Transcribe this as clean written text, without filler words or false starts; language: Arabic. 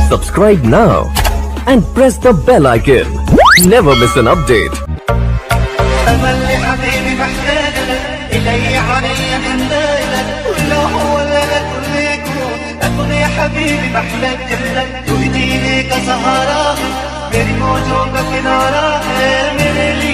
Subscribe now and press the bell icon. Never miss an update. أمل حبيبي محتاج لك، إلي علي من بالك، ولا هو ولا كل يكون. أكون يا حبيبي محتاج لك، تهديني كسهرة، मेरी मौजों का किनारा है मेरे लिए।